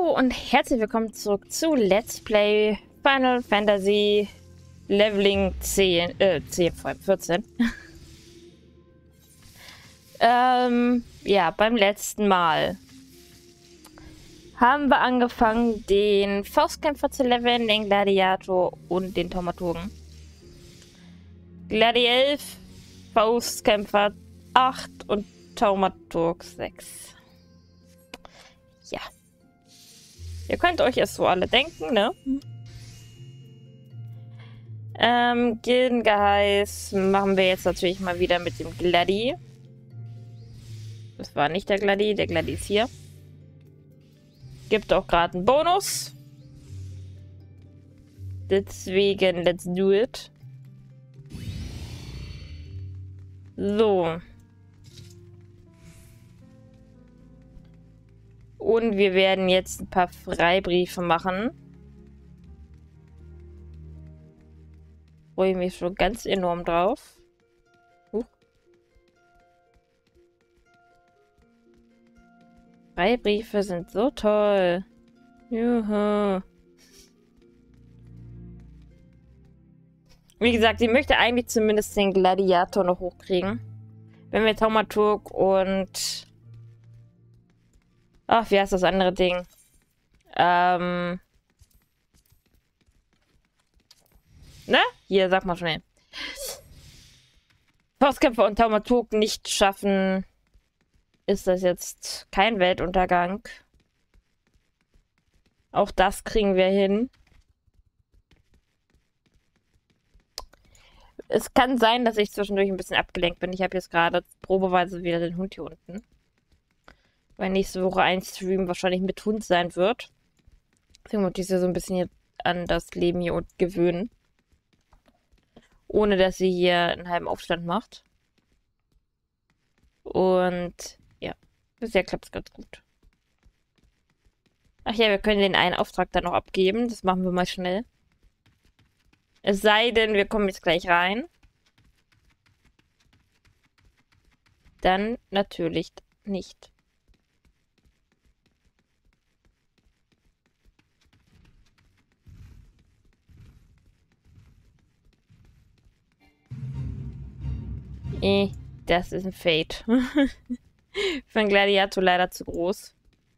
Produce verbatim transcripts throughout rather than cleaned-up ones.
Hallo und herzlich willkommen zurück zu Let's Play Final Fantasy Leveling zehn, äh, zehn, vierzehn. ähm, ja, beim letzten Mal haben wir angefangen, den Faustkämpfer zu leveln, den Gladiator und den Thaumaturgen. Gladi elf, Faustkämpfer acht und Thaumaturg sechs. Ja. Ihr könnt euch es so alle denken, ne? Ähm, Gildengeheiß machen wir jetzt natürlich mal wieder mit dem Gladi. Das war nicht der Gladi, der Gladi ist hier. Gibt auch gerade einen Bonus. Deswegen, let's do it. So. Und wir werden jetzt ein paar Freibriefe machen. Freue ich mich schon ganz enorm drauf. Huch. Freibriefe sind so toll. Juhu. Wie gesagt, ich möchte eigentlich zumindest den Gladiator noch hochkriegen. Wenn wir Thaumaturg und... Ach, wie heißt das andere Ding? Ähm... Ne? Hier, sag mal schnell. Faustkämpfer und Thaumaturg nicht schaffen, ist das jetzt kein Weltuntergang. Auch das kriegen wir hin. Es kann sein, dass ich zwischendurch ein bisschen abgelenkt bin. Ich habe jetzt gerade probeweise wieder den Hund hier unten. Weil nächste Woche ein Stream wahrscheinlich mit Hund sein wird. Deswegen muss ich sie so ein bisschen hier an das Leben hier unten gewöhnen. Ohne dass sie hier einen halben Aufstand macht. Und ja, bisher klappt es ganz gut. Ach ja, wir können den einen Auftrag dann noch abgeben. Das machen wir mal schnell. Es sei denn, wir kommen jetzt gleich rein. Dann natürlich nicht. Eh, das ist ein Fate. Für einen Gladiator leider zu groß.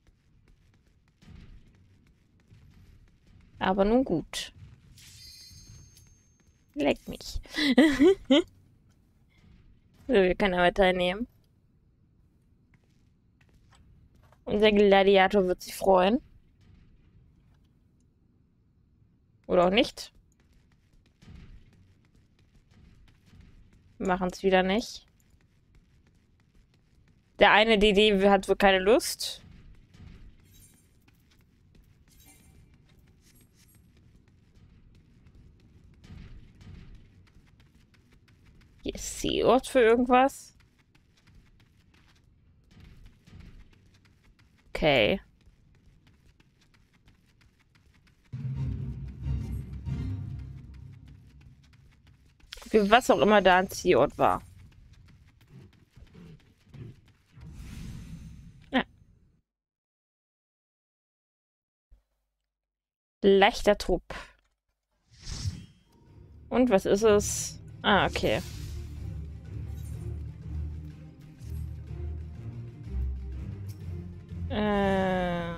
Aber nun gut. Leck mich. So, wir können aber teilnehmen. Unser Gladiator wird sich freuen. Oder auch nicht. Machen es wieder nicht. Der eine D D hat wohl keine Lust. Hier ist Seeort für irgendwas. Okay. Für was auch immer da ein Zielort war. Ja. Leichter Trupp. Und was ist es? Ah, okay. Äh...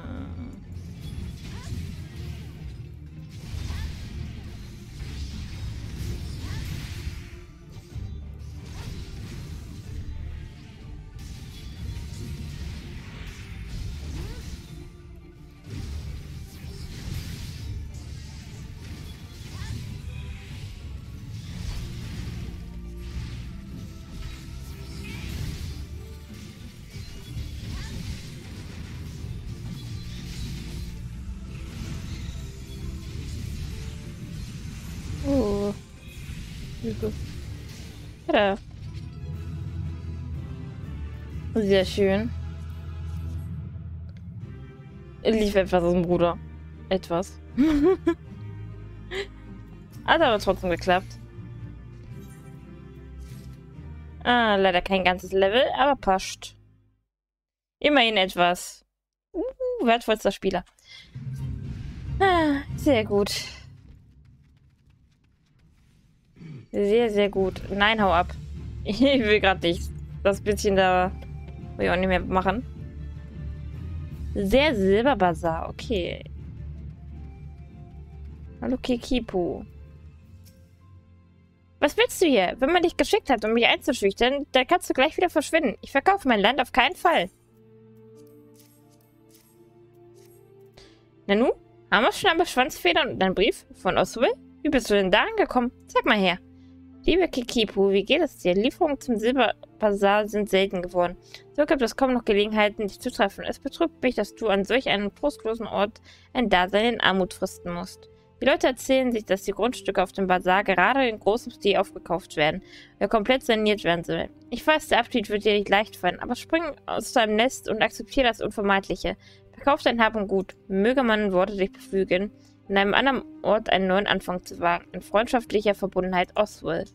Oh. Ja. Sehr schön. Lief etwas aus dem Bruder. Etwas. Hat aber trotzdem geklappt. Ah, leider kein ganzes Level, aber passt. Immerhin etwas. wertvollster Spieler. Ah, sehr gut. Sehr, sehr gut. Nein, hau ab. Ich will gerade nicht. Das bisschen da will ich auch nicht mehr machen. Sehr Silberbazar, okay. Hallo Kikipu. Was willst du hier? Wenn man dich geschickt hat, um mich einzuschüchtern, dann kannst du gleich wieder verschwinden. Ich verkaufe mein Land auf keinen Fall. Nanu? Hammerschnabe, Schwanzfedern und ein Brief von Oswald? Wie bist du denn da angekommen? Sag mal her. Liebe Kikipu, wie geht es dir? Lieferungen zum Silberbazar sind selten geworden. So gibt es kaum noch Gelegenheiten, dich zu treffen. Es betrübt mich, dass du an solch einem trostlosen Ort ein Dasein in Armut fristen musst. Die Leute erzählen sich, dass die Grundstücke auf dem Bazar gerade in großem Stil aufgekauft werden oder komplett saniert werden sollen. Ich weiß, der Abschied wird dir nicht leicht fallen, aber spring aus deinem Nest und akzeptiere das Unvermeidliche. Verkauf dein Hab und Gut. Möge man Worte dich beflügeln, an einem anderen Ort einen neuen Anfang zu wagen. In freundschaftlicher Verbundenheit, Oswald.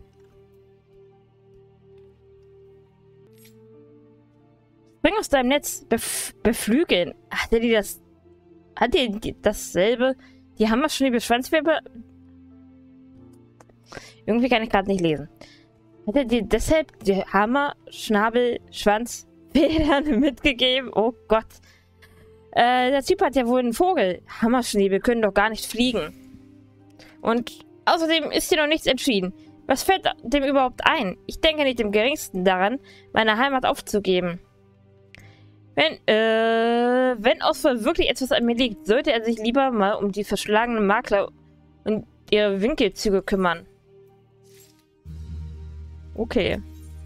Spring aus deinem Netz. Bef beflügeln. Hat er die das... Hat er die dasselbe... Die haben wir schon die Schwanzfeder. Irgendwie kann ich gerade nicht lesen. Hat er dir deshalb die Hammer, Schnabel, Schwanz, Federn mitgegeben? Oh Gott. Äh, der Typ hat ja wohl einen Vogel. Hammerschnäbel können doch gar nicht fliegen. Und außerdem ist hier noch nichts entschieden. Was fällt dem überhaupt ein? Ich denke nicht im geringsten daran, meine Heimat aufzugeben. Wenn, äh, wenn Oswald wirklich etwas an mir liegt, sollte er sich lieber mal um die verschlagenen Makler und ihre Winkelzüge kümmern. Okay.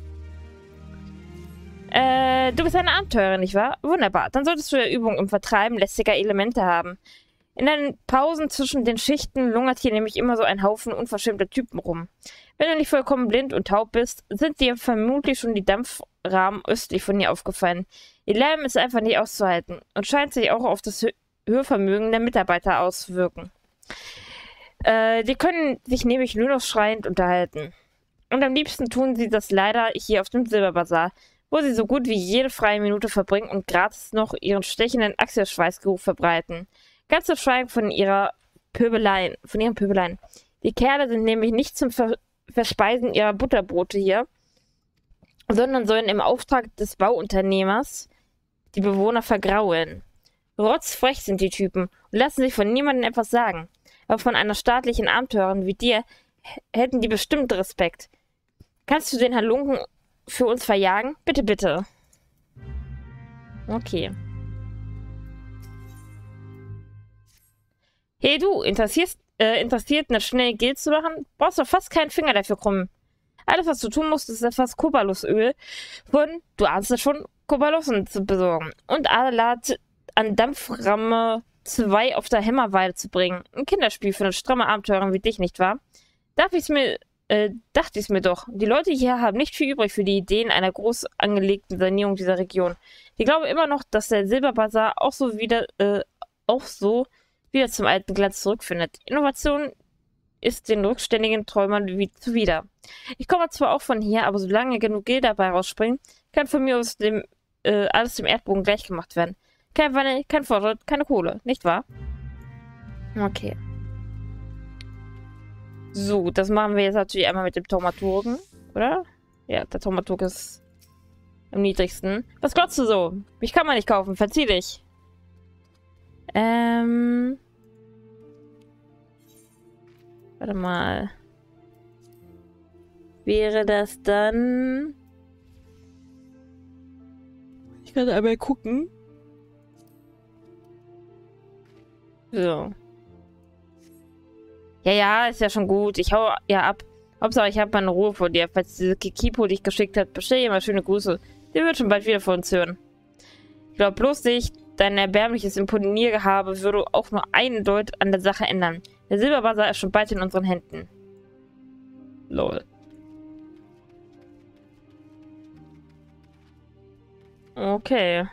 Äh, du bist eine Abenteurerin, nicht wahr? Wunderbar. Dann solltest du ja Übung im Vertreiben lästiger Elemente haben. In den Pausen zwischen den Schichten lungert hier nämlich immer so ein Haufen unverschämter Typen rum. Wenn du nicht vollkommen blind und taub bist, sind dir vermutlich schon die Dampfrahmen östlich von hier aufgefallen. Ihr Lärm ist einfach nicht auszuhalten und scheint sich auch auf das Hörvermögen der Mitarbeiter auszuwirken. Äh, die können sich nämlich nur noch schreiend unterhalten. Und am liebsten tun sie das leider hier auf dem Silberbazar, wo sie so gut wie jede freie Minute verbringen und gratis noch ihren stechenden Achselschweißgeruch verbreiten. Ganz zu schweigen von ihrer Pöbeleien, von ihren Pöbeleien. Die Kerle sind nämlich nicht zum Ver Verspeisen ihrer Butterbrote hier, sondern sollen im Auftrag des Bauunternehmers die Bewohner vergraulen. Rotzfrech sind die Typen und lassen sich von niemandem etwas sagen. Aber von einer staatlichen Abenteurerin wie dir hätten die bestimmt Respekt. Kannst du den Halunken für uns verjagen? Bitte, bitte. Okay. Hey du, interessierst, äh, interessiert, eine schnelle Geld zu machen? Brauchst du fast keinen Finger dafür krummen. Alles, was du tun musst, ist etwas Kobalusöl von, du ahnst es schon, Kobalussen zu besorgen. Und Alat an Dampframme zwei auf der Hämmerweide zu bringen. Ein Kinderspiel für eine stramme Abenteurerin wie dich, nicht wahr? Darf ich's mir, äh, dachte ich's mir doch. Die Leute hier haben nicht viel übrig für die Ideen einer groß angelegten Sanierung dieser Region. Die glauben immer noch, dass der Silberbazar auch so wieder, äh, auch so wieder zum alten Glanz zurückfindet. Innovation ist den rückständigen Träumern wie zuwider. Ich komme zwar auch von hier, aber solange genug Geld dabei rausspringt, kann von mir aus dem, äh, alles dem Erdboden gleichgemacht werden. Kein Wandel, kein Fortschritt, keine Kohle, nicht wahr? Okay. So, das machen wir jetzt natürlich einmal mit dem Thaumaturgen, oder? Ja, der Thaumaturg ist am niedrigsten. Was glotzt du so? Mich kann man nicht kaufen, verzieh dich. Ähm... Warte mal. Wäre das dann... Ich kann einmal gucken. So. Ja, ja, ist ja schon gut. Ich hau ja ab. Hauptsache, ich habe meine Ruhe vor dir. Falls diese Kikipo dich geschickt hat, bestell ihr mal schöne Grüße. Die wird schon bald wieder von uns hören. Ich glaube bloß nicht, dein erbärmliches Imponiergehabe würde auch nur einen Deut an der Sache ändern. Der Silberbazar ist schon bald in unseren Händen. Lol. Okay.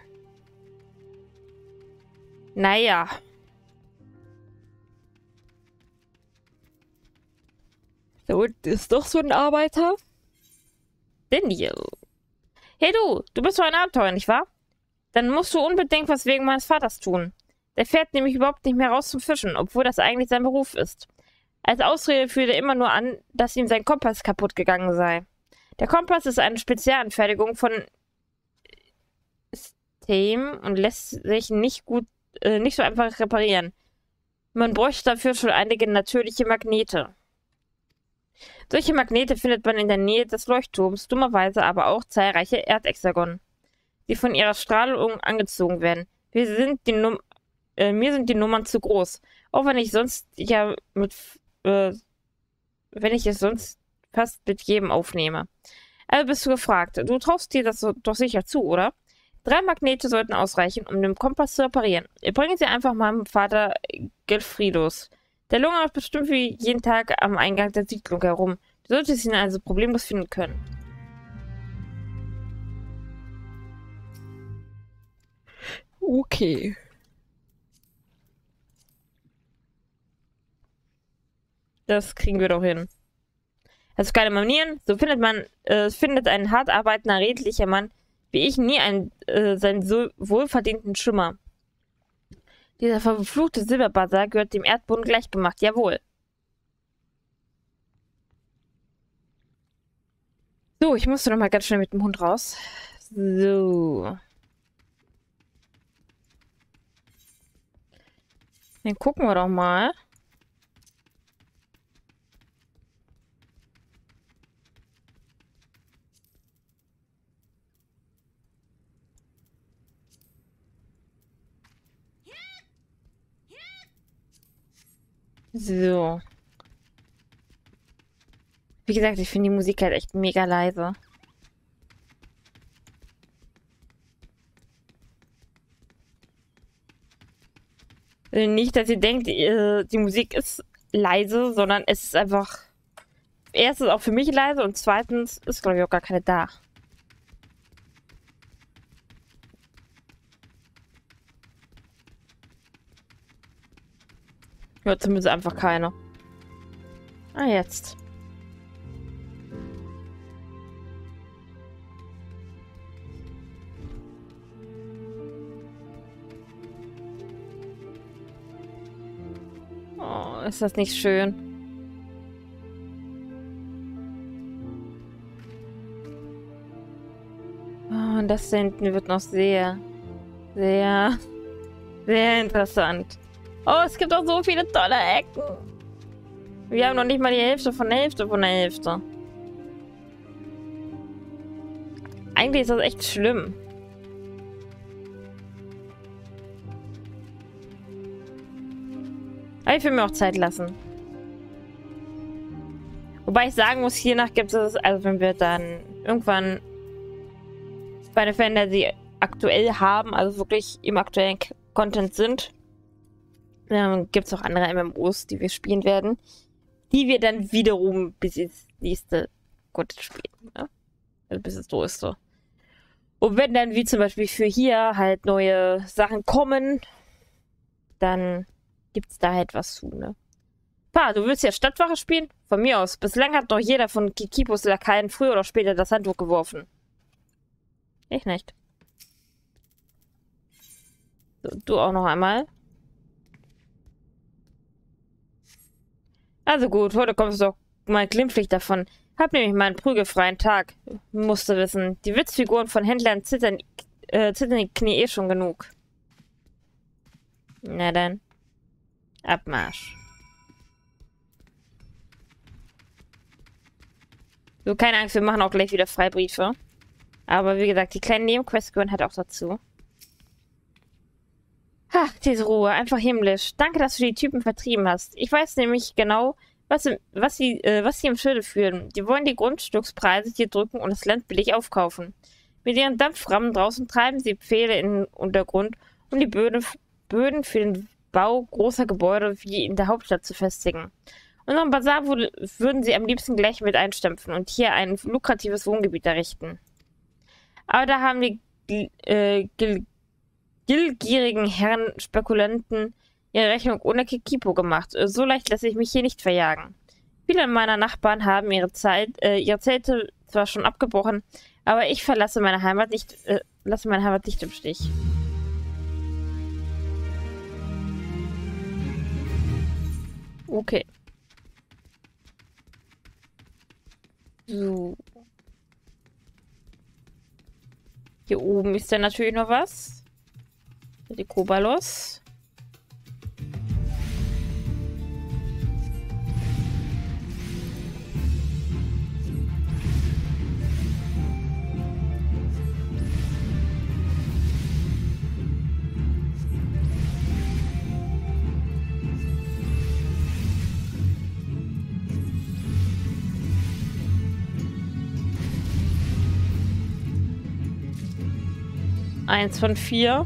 Naja. Da unten ist doch so ein Arbeiter. Daniel. Hey du, du bist so ein Abenteuer, nicht wahr? Dann musst du unbedingt was wegen meines Vaters tun. Der fährt nämlich überhaupt nicht mehr raus zum Fischen, obwohl das eigentlich sein Beruf ist. Als Ausrede führt er immer nur an, dass ihm sein Kompass kaputt gegangen sei. Der Kompass ist eine Spezialanfertigung von Steam und lässt sich nicht gut, äh, nicht so einfach reparieren. Man bräuchte dafür schon einige natürliche Magnete. Solche Magnete findet man in der Nähe des Leuchtturms, dummerweise aber auch zahlreiche Erdhexagonen, die von ihrer Strahlung angezogen werden. Wir sind die Num äh, mir sind die Nummern zu groß, auch wenn ich sonst ja mit, äh, wenn ich es sonst fast mit jedem aufnehme. Also bist du gefragt. Du traust dir das so, doch sicher zu, oder? Drei Magnete sollten ausreichen, um den Kompass zu reparieren. Wir bringen sie einfach meinem Vater Gelfridos. Der lungert bestimmt wie jeden Tag am Eingang der Siedlung herum. Du solltest ihn also problemlos finden können. Okay. Das kriegen wir doch hin. Also keine Manieren. So findet man, äh, findet ein hart arbeitender, redlicher Mann wie ich nie einen, äh, seinen so wohlverdienten Schimmer. Dieser verfluchte Silberbazar gehört dem Erdboden gleichgemacht, jawohl. So, ich musste noch mal ganz schnell mit dem Hund raus. So. Dann gucken wir doch mal. So. Wie gesagt, ich finde die Musik halt echt mega leise. Äh, Nicht, dass ihr denkt, äh, die Musik ist leise, sondern es ist einfach... Erstens auch für mich leise und zweitens ist, glaube ich, auch gar keine da. Ja, zumindest einfach keine. Ah, jetzt. Oh, ist das nicht schön? Oh, und das da hinten wird noch sehr, sehr, sehr interessant. Oh, es gibt auch so viele tolle Ecken. Wir haben noch nicht mal die Hälfte von der Hälfte von der Hälfte. Eigentlich ist das echt schlimm. Aber ich will mir auch Zeit lassen. Wobei ich sagen muss, hiernach gibt es, also wenn wir dann irgendwann Final Fantasy aktuell haben, also wirklich im aktuellen Content sind, dann gibt es auch andere M M Os, die wir spielen werden, die wir dann wiederum bis ins nächste Content spielen. Ne? Also bis ins größte. Und wenn dann, wie zum Beispiel für hier, halt neue Sachen kommen, dann gibt es da halt was zu, ne? Pa, du willst ja Stadtwache spielen? Von mir aus. Bislang hat doch jeder von Kikipos Lakaien früher oder später das Handtuch geworfen. Ich nicht. So, du auch noch einmal. Also gut, heute kommst du doch mal glimpflich davon. Hab nämlich mal einen prügelfreien Tag. Musste wissen. Die Witzfiguren von Händlern zittern, äh, zittern die Knie eh schon genug. Na dann. Abmarsch. So, keine Angst, wir machen auch gleich wieder Freibriefe. Aber wie gesagt, die kleinen Nebenquests gehören halt auch dazu. Ha, diese Ruhe, einfach himmlisch. Danke, dass du die Typen vertrieben hast. Ich weiß nämlich genau, was, im, was, sie, äh, was sie im Schilde führen. Die wollen die Grundstückspreise hier drücken und das Land billig aufkaufen. Mit ihren Dampframmen draußen treiben sie Pfähle in den Untergrund, um die Böden, Böden für den Bau großer Gebäude wie in der Hauptstadt zu festigen. Unseren Bazar würde, würden sie am liebsten gleich mit einstempfen und hier ein lukratives Wohngebiet errichten. Aber da haben die äh, gil gillgierigen Herren Spekulanten ihre Rechnung ohne Kikipo gemacht. So leicht lässt sich mich hier nicht verjagen. Viele meiner Nachbarn haben ihre, Zeit, äh, ihre Zelte zwar schon abgebrochen, aber ich verlasse meine Heimat nicht, äh, lasse meine Heimat nicht im Stich. Okay. So. Hier oben ist dann natürlich noch was. Die Kobalos. Eins von vier.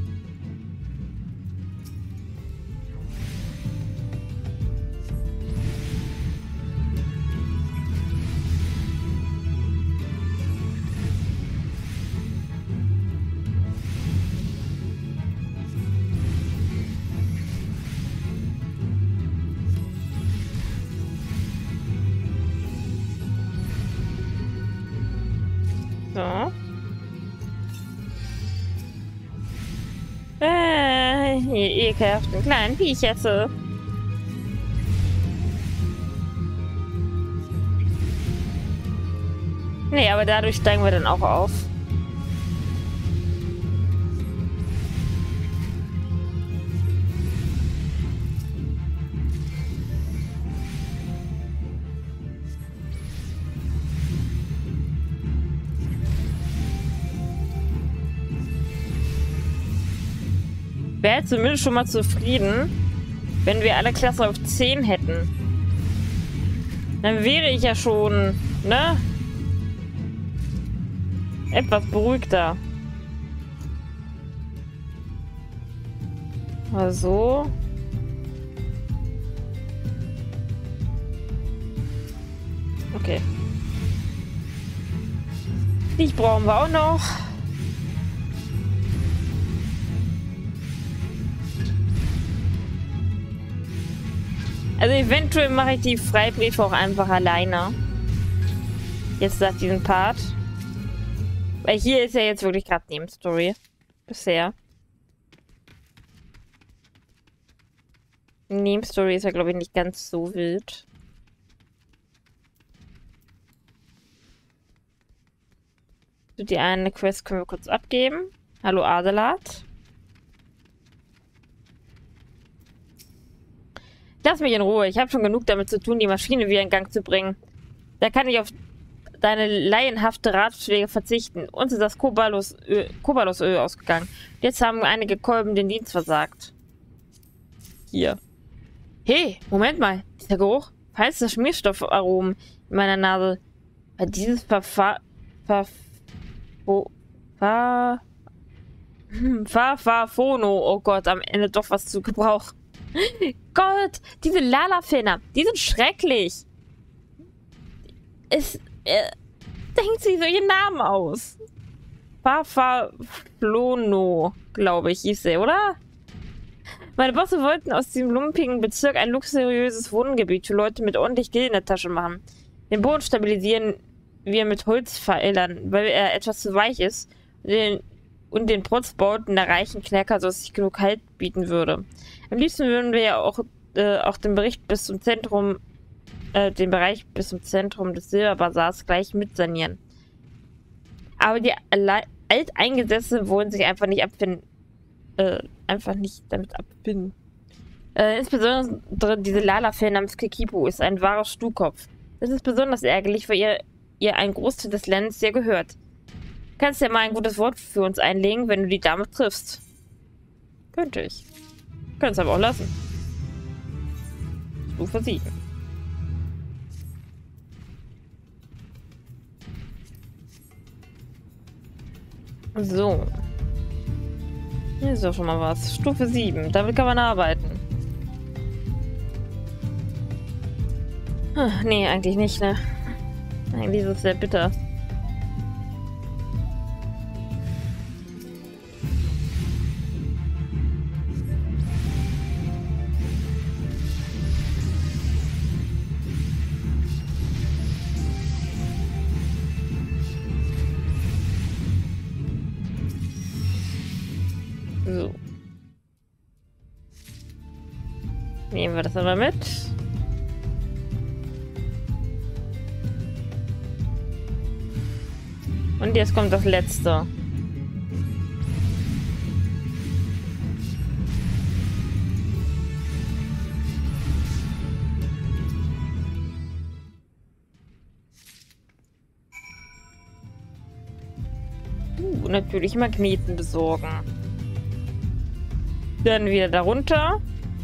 So. Äh, ihr ekelhaften kleinen Viechesse. Nee, aber dadurch steigen wir dann auch auf. Wäre zumindest schon mal zufrieden, wenn wir alle Klasse auf zehn hätten. Dann wäre ich ja schon, ne? Etwas beruhigter. Also. Okay. Dich brauchen wir auch noch. Also eventuell mache ich die Freibriefe auch einfach alleine. Jetzt nach diesem Part. Weil hier ist ja jetzt wirklich gerade Nebenstory. Bisher. Nebenstory ist ja, glaube ich, nicht ganz so wild. So, die eine Quest können wir kurz abgeben. Hallo Adelat. Lass mich in Ruhe. Ich habe schon genug damit zu tun, die Maschine wieder in Gang zu bringen. Da kann ich auf deine laienhafte Ratschläge verzichten. Uns ist das Kobalosöl Kobalosöl ausgegangen. Jetzt haben einige Kolben den Dienst versagt. Hier. Hey, Moment mal. Dieser Geruch. Falls Schmierstoffaromen in meiner Nase. Weil dieses Verfahren... Ver... Wo... Ver... Verfafono. Oh Gott, am Ende doch was zu Gebrauch. Gott, diese Lalafiner, die sind schrecklich. Es äh, denkt sich solche Namen aus. Farfaflono, glaube ich, hieß er, oder? Meine Bosse wollten aus diesem lumpigen Bezirk ein luxuriöses Wohngebiet für Leute mit ordentlich Geld in der Tasche machen. Den Boden stabilisieren wir mit Holzpfeilern, weil er etwas zu weich ist und den, und den Protzbauten der reichen Knacker so sich genug Halt bieten würde. Am liebsten würden wir ja auch, äh, auch den Bericht bis zum Zentrum, äh, den Bereich bis zum Zentrum des Silberbazars gleich mitsanieren. Aber die Alteingesessenen wollen sich einfach nicht abfinden, äh, einfach nicht damit abfinden. Äh, insbesondere diese Lalafell namens Kikipu ist ein wahrer Stuhlkopf. Das ist besonders ärgerlich, weil ihr, ihr ein Großteil des Landes dir gehört. Du kannst ja mal ein gutes Wort für uns einlegen, wenn du die Dame triffst. Könnte ich. Können es aber auch lassen. Stufe sieben. So. Hier ist doch schon mal was. Stufe sieben. Damit kann man arbeiten. Ach, nee, eigentlich nicht, ne? Eigentlich ist es sehr bitter. So. Nehmen wir das aber mit. Und jetzt kommt das letzte. Uh, natürlich Magneten besorgen. Dann wieder darunter.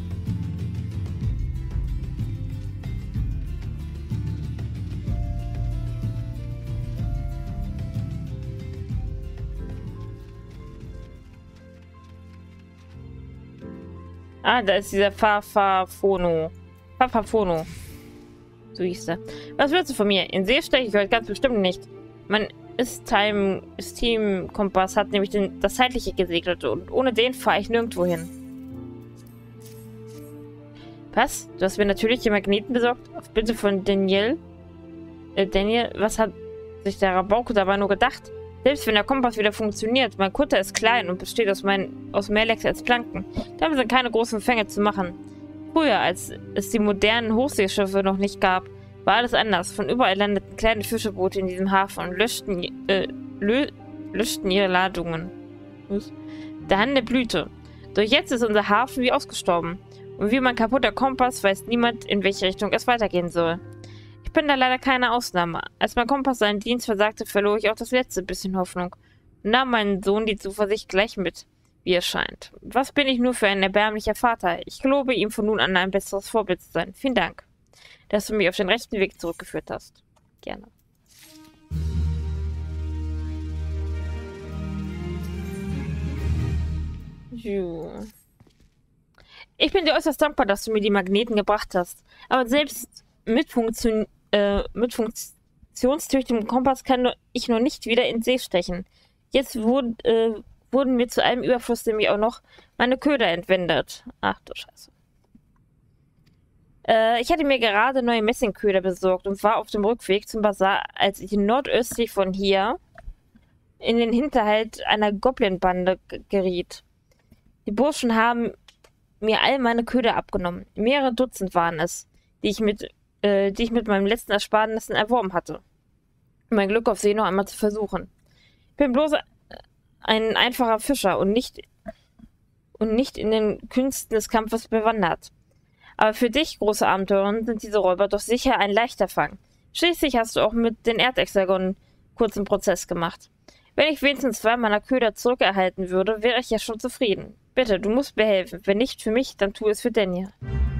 Ah, da ist dieser Fafafono. Fafafono. So hieß der. Was willst du von mir? In See steche ich heute ganz bestimmt nicht. Mein Ist-Time, Ist-Team-Kompass hat nämlich den, das Zeitliche gesegelt und ohne den fahre ich nirgendwo hin. Was? Du hast mir natürlich die Magneten besorgt? Auf Bitte von Daniel? Äh, Daniel, was hat sich der Rabauke dabei nur gedacht? Selbst wenn der Kompass wieder funktioniert, mein Kutter ist klein und besteht aus, mein, aus mehr Lecks als Planken. Damit sind keine großen Fänge zu machen. Früher, als es die modernen Hochseeschiffe noch nicht gab, war alles anders. Von überall landeten kleine Fischeboote in diesem Hafen und löschten, äh, lö löschten ihre Ladungen. Was? Der Handel blühte. Doch jetzt ist unser Hafen wie ausgestorben. Und wie mein kaputter Kompass weiß niemand, in welche Richtung es weitergehen soll. Ich bin da leider keine Ausnahme. Als mein Kompass seinen Dienst versagte, verlor ich auch das letzte bisschen Hoffnung und nahm meinen Sohn die Zuversicht gleich mit, wie es scheint. Was bin ich nur für ein erbärmlicher Vater? Ich gelobe, ihm von nun an ein besseres Vorbild zu sein. Vielen Dank, dass du mich auf den rechten Weg zurückgeführt hast. Gerne. Jo. Ich bin dir äußerst dankbar, dass du mir die Magneten gebracht hast. Aber selbst mit, Funktion, äh, mit funktionstüchtigem Kompass kann ich noch nicht wieder in See stechen. Jetzt wurd, äh, wurden mir zu allem Überfluss nämlich auch noch meine Köder entwendet. Ach du Scheiße. Äh, ich hatte mir gerade neue Messingköder besorgt und war auf dem Rückweg zum Bazar, als ich nordöstlich von hier in den Hinterhalt einer Goblin-Bande geriet. Die Burschen haben mir all meine Köder abgenommen. Mehrere Dutzend waren es, die ich mit, äh, die ich mit meinem letzten Ersparnissen erworben hatte. Mein Glück auf See noch einmal zu versuchen. Ich bin bloß ein einfacher Fischer und nicht, und nicht in den Künsten des Kampfes bewandert. Aber für dich, große Abenteurerin, sind diese Räuber doch sicher ein leichter Fang. Schließlich hast du auch mit den Erdhexagonen kurzen Prozess gemacht. Wenn ich wenigstens zwei meiner Köder zurückerhalten würde, wäre ich ja schon zufrieden. Bitte, du musst mir helfen. Wenn nicht für mich, dann tu es für Daniel.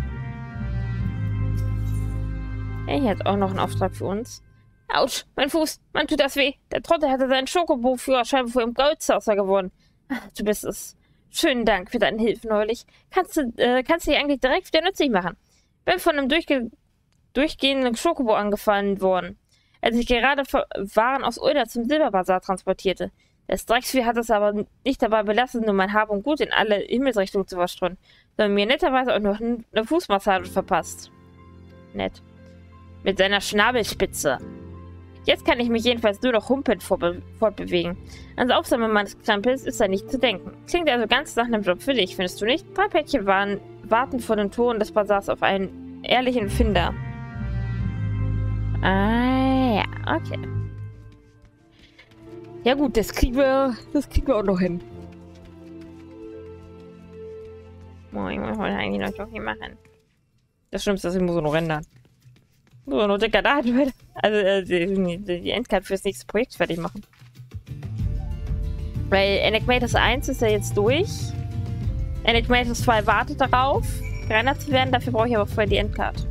Er hat auch noch einen Auftrag für uns. Autsch, mein Fuß, man tut das weh. Der Trottel hatte seinen Schokobo-Führerschein, bevor ihm Goldsaucer geworden. Ach, du bist es. Schönen Dank für deine Hilfe neulich. Kannst du, äh, kannst du dich eigentlich direkt wieder nützlich machen. Bin von einem durchge durchgehenden Schokobo angefallen worden, als ich gerade Waren aus Ulda zum Silberbazar transportierte. Das Drecksvieh hat es aber nicht dabei belassen, nur mein Hab und Gut in alle Himmelsrichtungen zu verstreuen, sondern mir netterweise auch noch eine Fußmassage verpasst. Nett. Mit seiner Schnabelspitze. Jetzt kann ich mich jedenfalls nur noch humpelnd fortbewegen. Ans Aufsammeln meines Krempels ist da nicht zu denken. Klingt also ganz nach einem Job für dich, findest du nicht? Drei Päckchen waren, warten vor den Toren des Bazars auf einen ehrlichen Finder. Ah, ja, okay. Ja gut, das kriegen wir, das kriegen wir auch noch hin. Oh, ich muss heute eigentlich noch Jockey machen. Das Schlimmste ist, ich muss noch rendern. Ich muss noch dicker da, also äh, die, die Endcard fürs nächste Projekt fertig machen. Weil Enigmatus eins ist ja jetzt durch. Enigmatus zwei wartet darauf, gerendert zu werden. Dafür brauche ich aber vorher die Endcard.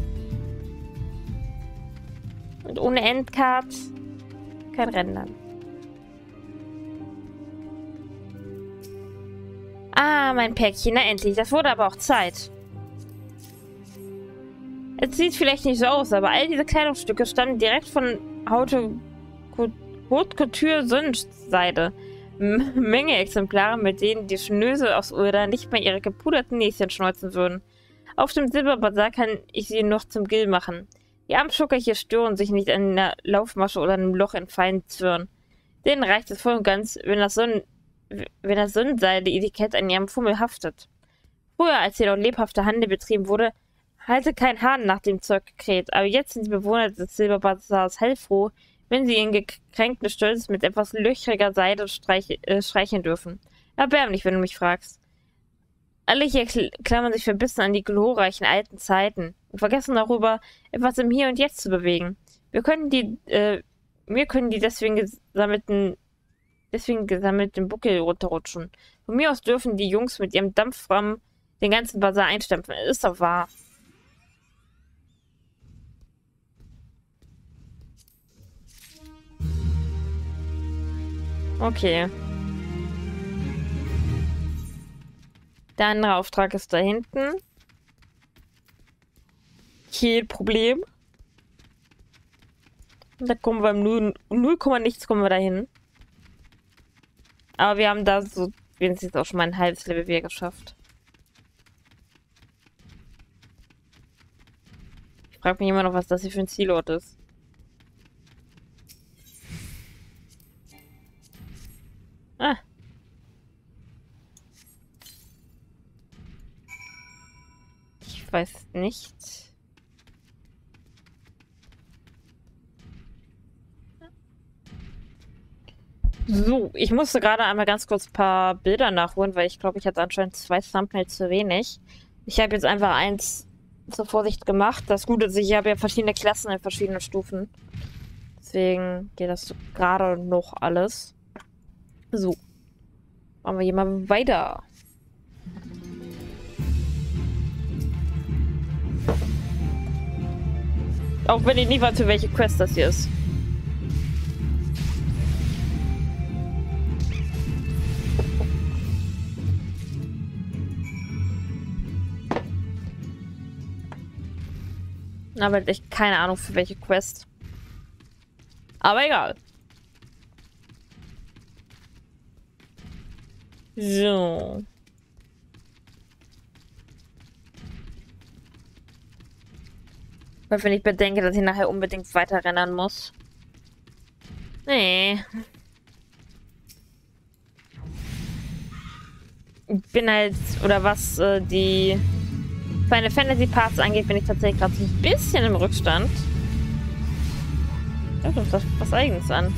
Und ohne Endcard kein Rendern. Ah, mein Päckchen, na endlich. Das wurde aber auch Zeit. Es sieht vielleicht nicht so aus, aber all diese Kleidungsstücke stammen direkt von Haute Couture Sonnenseide. Menge Exemplare, mit denen die Schnöse aus Ulda nicht mehr ihre gepuderten Näschen schneuzen würden. Auf dem Silberbazar kann ich sie noch zum Gill machen. Die Armschucker hier stören sich nicht an einer Laufmasche oder einem Loch in feinen Zwirn. Denen reicht es voll und ganz, wenn das Sonnen wenn das Sonnenseide-Etikett an ihrem Fummel haftet. Früher, als hier noch lebhafter Handel betrieben wurde, hatte kein Hahn nach dem Zeug gekräht, aber jetzt sind die Bewohner des Silberbazars heilfroh, wenn sie ihren gekränkten Stolz mit etwas löchriger Seide streich, äh, streicheln dürfen. Erbärmlich, wenn du mich fragst. Alle hier klammern sich verbissen an die glorreichen alten Zeiten und vergessen darüber, etwas im Hier und Jetzt zu bewegen. Wir können die, äh, wir können die deswegen gesammelten, deswegen gesammelten Buckel runterrutschen. Von mir aus dürfen die Jungs mit ihrem Dampfrahmen den ganzen Basar einstampfen. Ist doch wahr. Okay. Der andere Auftrag ist da hinten. Kein Problem. Da kommen wir im null, null nichts kommen wir da hin. Aber wir haben da so wenigstens auch schon mal ein halbes Level wieder geschafft. Ich frage mich immer noch, was das hier für ein Zielort ist. Ah. Ich weiß nicht. So, ich musste gerade einmal ganz kurz ein paar Bilder nachholen, weil ich glaube, ich hatte anscheinend zwei Thumbnails zu wenig. Ich habe jetzt einfach eins zur Vorsicht gemacht. Das Gute ist, ich habe ja verschiedene Klassen in verschiedenen Stufen. Deswegen geht das so gerade noch alles. So. Machen wir hier mal weiter. Auch wenn ich nicht weiß, für welche Quest das hier ist. Aber echt keine Ahnung, für welche Quest. Aber egal. So. Weil wenn ich bedenke, dass ich nachher unbedingt weiterrennen muss. Nee. Ich bin halt, oder was äh, die Final Fantasy Parts angeht, bin ich tatsächlich gerade so ein bisschen im Rückstand. Ja, das ist was Eigenes an.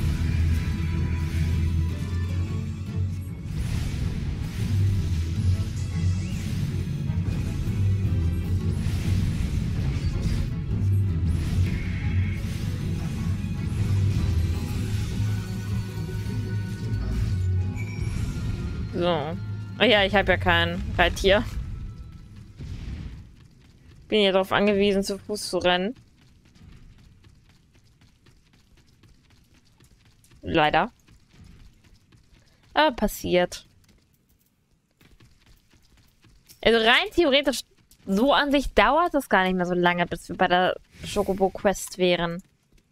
So. Oh ja, ich habe ja kein Reittier. Bin ja darauf angewiesen, zu Fuß zu rennen. Leider. Aber passiert. Also rein theoretisch, so an sich dauert es gar nicht mehr so lange, bis wir bei der Chocobo Quest wären.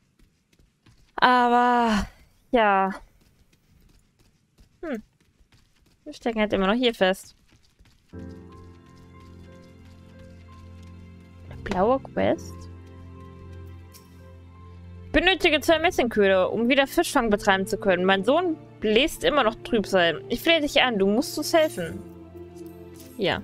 Aber, ja. Hm. Wir stecken halt immer noch hier fest. Blaue Quest? Benötige zwei Messingköder, um wieder Fischfang betreiben zu können. Mein Sohn bläst immer noch Trübsal. Ich flehe dich an, du musst uns helfen. Ja.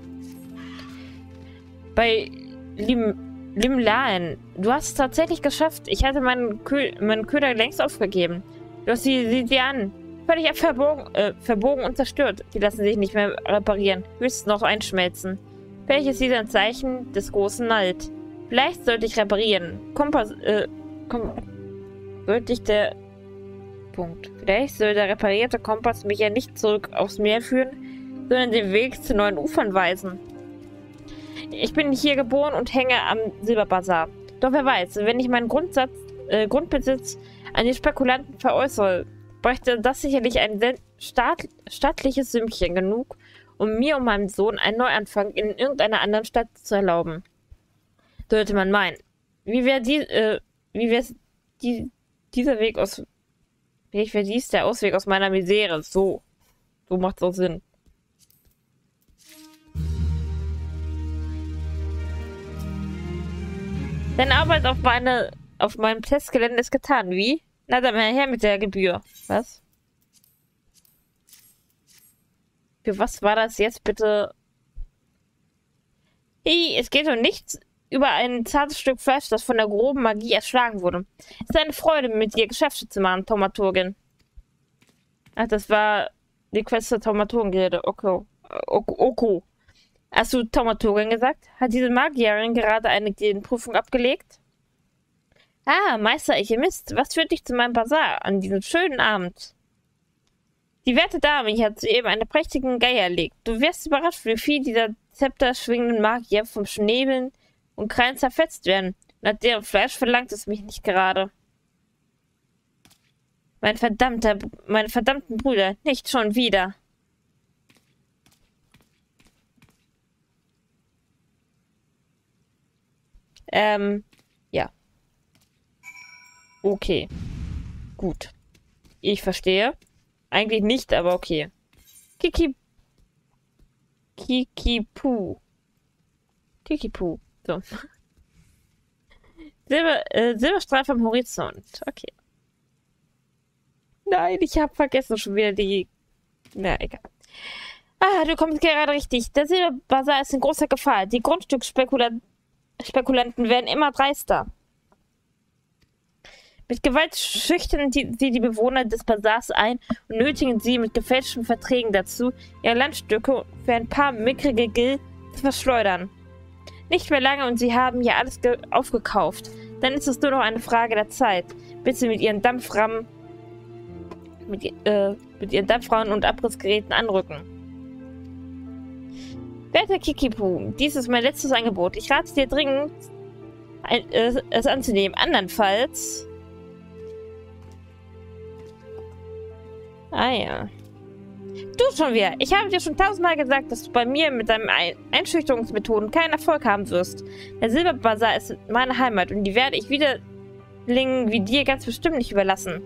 Bei Lim Limlaen, du hast es tatsächlich geschafft. Ich hatte meinen, Kö meinen Köder längst aufgegeben. Du hast sie, sieh sie an. Völlig verbogen, äh, verbogen und zerstört. Die lassen sich nicht mehr reparieren. Höchstens noch einschmelzen. Vielleicht ist dies ein Zeichen des großen Nalt. Vielleicht sollte ich reparieren. Kompass, äh, kom sollte ich der... Punkt. Vielleicht soll der reparierte Kompass mich ja nicht zurück aufs Meer führen, sondern den Weg zu neuen Ufern weisen. Ich bin hier geboren und hänge am Silberbazar. Doch wer weiß, wenn ich meinen Grundsatz, äh, Grundbesitz an die Spekulanten veräußere, bräuchte das sicherlich ein staat staatliches Sümmchen genug, um mir und meinem Sohn einen Neuanfang in irgendeiner anderen Stadt zu erlauben. Sollte man meinen. Wie wäre die, äh, wie wäre die, dieser Weg aus, wie wäre dies der Ausweg aus meiner Misere? So. So macht es auch Sinn. Deine Arbeit auf meine, auf meinem Testgelände ist getan, wie? Na dann mal her mit der Gebühr. Was? Für was war das jetzt bitte? Hey, es geht um nichts über ein zartes Stück Fleisch, das von der groben Magie erschlagen wurde. Es ist eine Freude, mit dir Geschäfte zu machen, Thaumaturgin. Ach, das war die Quest zur Thaumaturgengilde. Okay. Oko. Hast du Thaumaturgin gesagt? Hat diese Magierin gerade eine Gildenprüfung abgelegt? Ah, Meister Alchemist, was führt dich zu meinem Bazar an diesem schönen Abend? Die werte Dame hier hat soeben einen prächtigen Geier erlegt. Du wirst überrascht, wie viel dieser Zepter schwingenden Magier vom Schnäbeln und Krallen zerfetzt werden. Nach deren Fleisch verlangt es mich nicht gerade. Mein verdammter, meine verdammten Brüder, nicht schon wieder. Ähm, ja. Okay. Gut. Ich verstehe. Eigentlich nicht, aber okay. Kiki... Kikipu. Kikipu. So. Silber, äh, Silberstreif am Horizont. Okay. Nein, ich habe vergessen schon wieder die... Na, egal. Ah, du kommst gerade richtig. Der Silberbazar ist in großer Gefahr. Die Grundstücksspekulanten werden immer dreister. Mit Gewalt schüchtern die, sie die Bewohner des Bazars ein und nötigen sie mit gefälschten Verträgen dazu, ihre Landstücke für ein paar mickrige Gil zu verschleudern. Nicht mehr lange und sie haben hier alles aufgekauft. Dann ist es nur noch eine Frage der Zeit, bis sie mit ihren Dampframmen mit, äh, mit ihren Dampfrahmen und Abrissgeräten anrücken. Werter Kikipu, dies ist mein letztes Angebot. Ich rate dir dringend, ein, äh, es anzunehmen. Andernfalls... Ah ja. Du schon wieder. Ich habe dir schon tausendmal gesagt, dass du bei mir mit deinen Einschüchterungsmethoden keinen Erfolg haben wirst. Der Silberbazar ist meine Heimat und die werde ich Widerlingen wie dir ganz bestimmt nicht überlassen.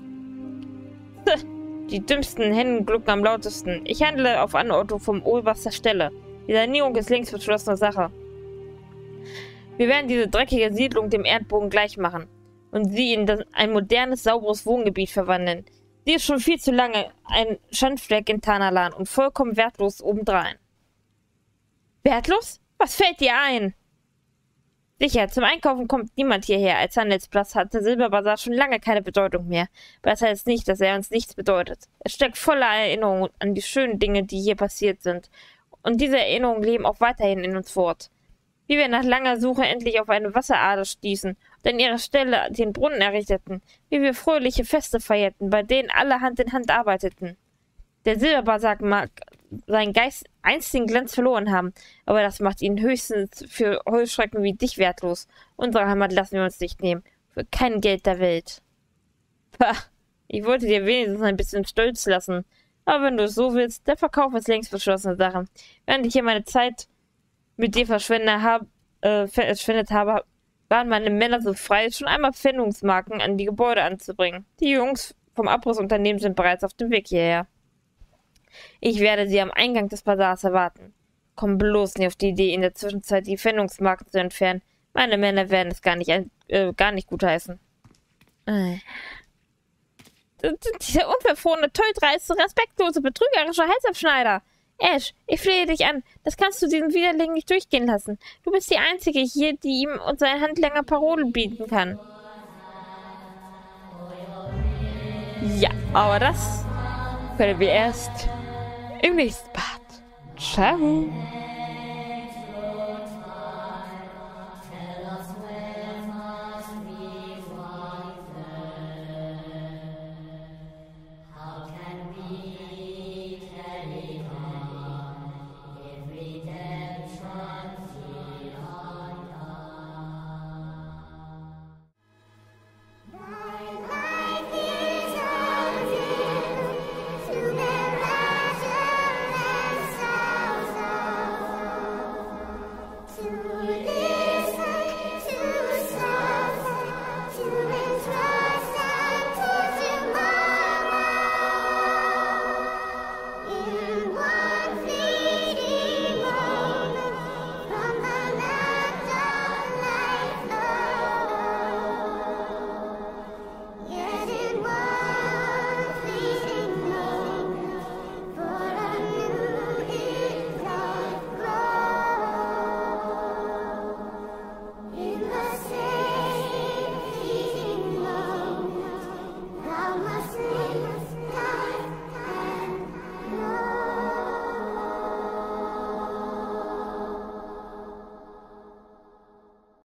Die dümmsten Hennen glucken am lautesten. Ich handle auf Anordnung vom oberster Stelle. Die Sanierung ist längst beschlossene Sache. Wir werden diese dreckige Siedlung dem Erdboden gleich machen und sie in das, ein modernes, sauberes Wohngebiet verwandeln. Sie ist schon viel zu lange ein Schandfleck in Tanalan und vollkommen wertlos obendrein. Wertlos? Was fällt dir ein? Sicher, zum Einkaufen kommt niemand hierher. Als Handelsplatz hat der Silberbazar schon lange keine Bedeutung mehr. Aber das heißt nicht, dass er uns nichts bedeutet. Er steckt voller Erinnerungen an die schönen Dinge, die hier passiert sind. Und diese Erinnerungen leben auch weiterhin in uns fort. Wie wir nach langer Suche endlich auf eine Wasserader stießen und an ihrer Stelle den Brunnen errichteten. Wie wir fröhliche Feste feierten, bei denen alle Hand in Hand arbeiteten. Der Silberbazar mag seinen Geist einst den Glanz verloren haben, aber das macht ihn höchstens für Heuschrecken wie dich wertlos. Unsere Heimat lassen wir uns nicht nehmen. Für kein Geld der Welt. Pah, ich wollte dir wenigstens ein bisschen stolz lassen. Aber wenn du es so willst, der Verkauf ist längst beschlossene Sache. Während ich hier meine Zeit mit dir verschwendet habe, äh, verschwendet habe, waren meine Männer so frei, schon einmal Pfändungsmarken an die Gebäude anzubringen. Die Jungs vom Abrissunternehmen sind bereits auf dem Weg hierher. Ich werde sie am Eingang des Bazars erwarten. Komm bloß nicht auf die Idee, in der Zwischenzeit die Pfändungsmarken zu entfernen. Meine Männer werden es gar nicht, äh, gar nicht gutheißen. Äh. Dieser unverfrorene, tolldreiste, respektlose, betrügerische Halsabschneider. Ash, ich flehe dich an. Das kannst du diesem Widerling nicht durchgehen lassen. Du bist die Einzige hier, die ihm und seinen Handlanger Parolen bieten kann. Ja, aber das können wir erst im nächsten Part. Ciao.